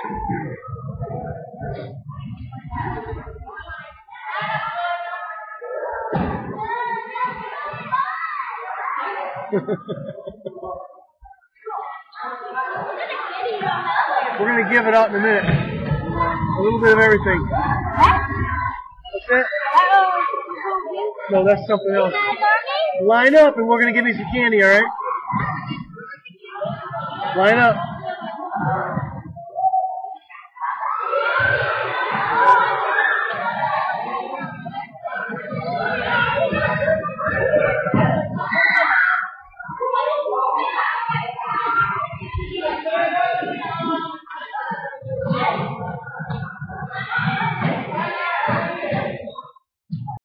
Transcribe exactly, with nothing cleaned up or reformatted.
We're going to give it out in a minute. A little bit of everything. What's that? No, that's something else. Line up and we're going to give you some candy, alright? Line up.